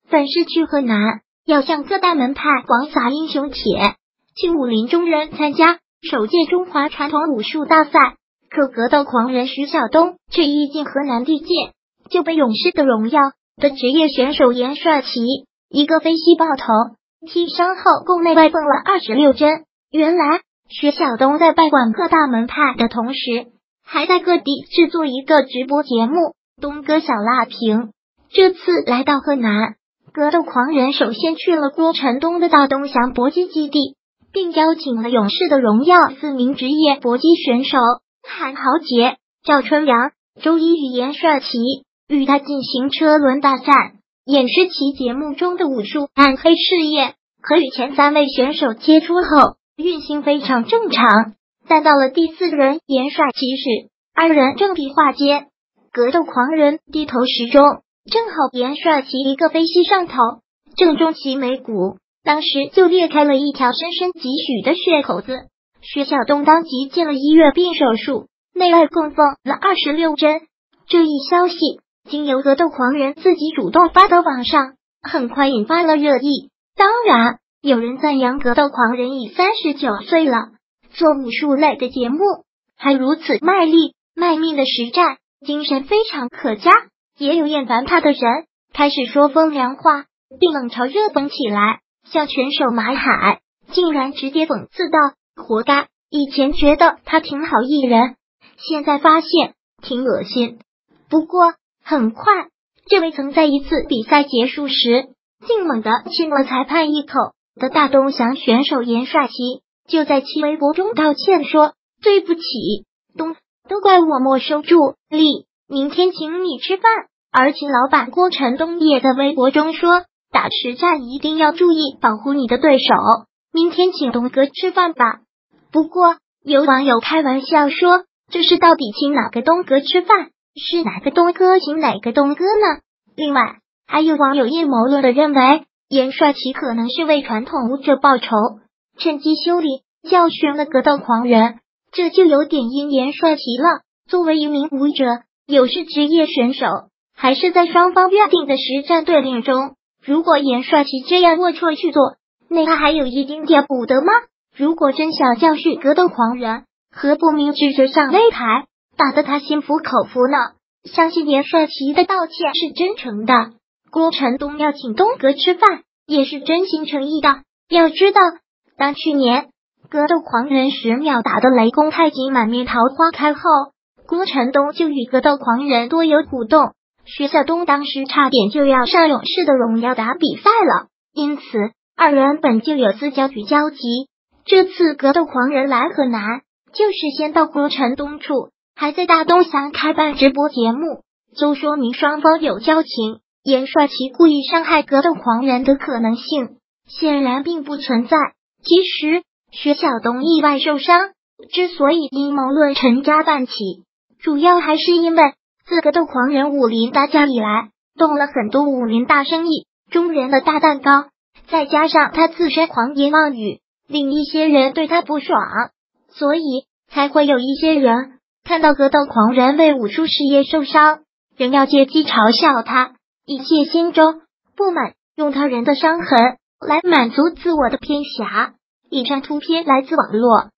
本是去河南，要向各大门派广撒英雄帖，请武林中人参加首届中华传统武术大赛。可格斗狂人徐晓东这一进河南地界，就被勇士的荣耀的职业选手严帅奇一个飞膝爆头，踢伤后共内外缝了26针。原来徐晓东在拜馆各大门派的同时，还在各地制作一个直播节目东哥小辣评。这次来到河南，格斗狂人首先去了郭晨东的大东祥搏击基地，并邀请了勇士的荣耀4名职业搏击选手韩豪杰、赵春阳、周一与严帅奇与他进行车轮大战，演示其节目中的武术暗黑试验。可与前3位选手接触后，运行非常正常。但到了第4人严帅奇时，2人正比划间，格斗狂人低头时中，正好严帅奇一个飞膝上头，正中其眉骨，当时就裂开了一条深深几许的血口子。徐晓东当即进了医院并手术，内外共缝了26针。这一消息经由格斗狂人自己主动发到网上，很快引发了热议。当然，有人赞扬格斗狂人已39岁了，做武术类的节目还如此卖力卖命的实战，精神非常可嘉。也有厌烦他的人开始说风凉话，并冷嘲热讽起来，向拳手马海竟然直接讽刺道：活该，以前觉得他挺好艺人，现在发现挺恶心。不过很快，这位曾在一次比赛结束时竟猛地亲了裁判一口的大东祥选手严帅奇，就在其微博中道歉说：对不起，都怪我没收住力，明天请你吃饭。而其老板郭晨东也在微博中说：打实战一定要注意保护你的对手，明天请东哥吃饭吧。不过有网友开玩笑说，这是到底请哪个东哥吃饭，是哪个东哥请哪个东哥呢？另外还有网友阴谋论的认为，严帅奇可能是为传统武者报仇，趁机修理教训了格斗狂人，这就有点阴严帅奇了。作为一名武者，有是职业选手，还是在双方约定的实战对练中，如果严帅奇这样龌龊去做，那他还有一丁点补得吗？如果真想教训格斗狂人，何不明知着上擂台，打得他心服口服呢？相信严帅奇的道歉是真诚的，郭晨东要请东哥吃饭也是真心诚意的。要知道，当去年格斗狂人10秒打得雷公太极满面桃花开后，郭晨东就与格斗狂人多有互动，徐晓东当时差点就要上勇士的荣耀打比赛了，因此2人本就有私交与交集。这次格斗狂人来河南，就是先到郭晨东处，还在大东祥开办直播节目，就说明双方有交情。严帅奇故意伤害格斗狂人的可能性显然并不存在。其实徐晓东意外受伤之所以阴谋论成家办起，主要还是因为自格斗狂人武林大家以来，动了很多武林大生意中人的大蛋糕，再加上他自身狂言妄语，令一些人对他不爽，所以才会有一些人看到格斗狂人为武术事业受伤，仍要借机嘲笑他，以泄心中不满，用他人的伤痕来满足自我的偏狭。以上图片来自网络。